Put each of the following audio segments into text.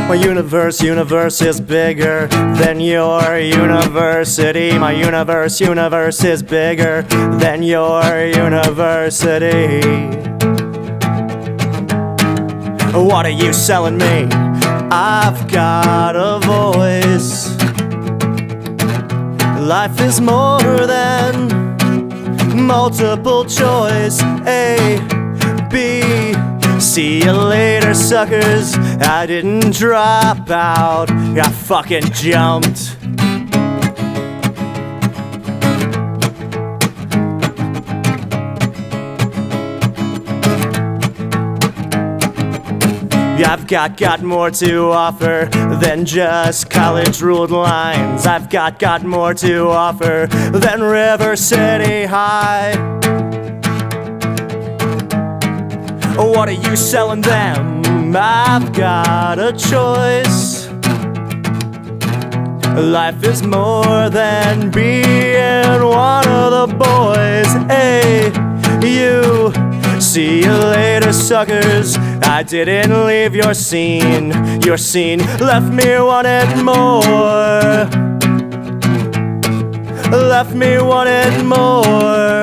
My universe is bigger than your university. My universe is bigger than your university. What are you selling me? I've got a voice. Life is more than multiple choice. A, B, see you later, suckers. I didn't drop out, I fucking jumped. I've got more to offer than just college-ruled lines. I've got more to offer than River City High. What are you selling them? I've got a choice. Life is more than being one of the boys. Hey, you, see you later, suckers. I didn't leave your scene. Your scene left me wanting more. Left me wanting more.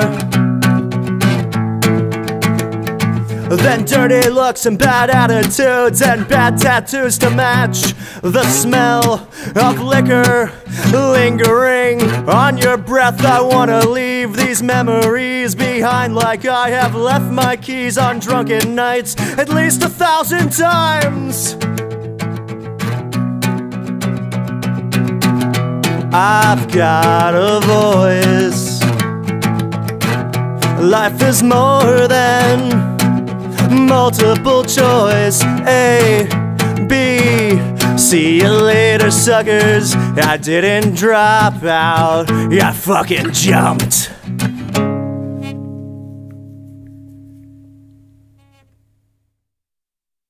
Then dirty looks and bad attitudes and bad tattoos to match the smell of liquor lingering on your breath. I wanna leave these memories behind like I have left my keys on drunken nights at least 1,000 times. I've got a voice. Life is more than multiple choice. A, B, see you later, suckers. I didn't drop out, I fucking jumped.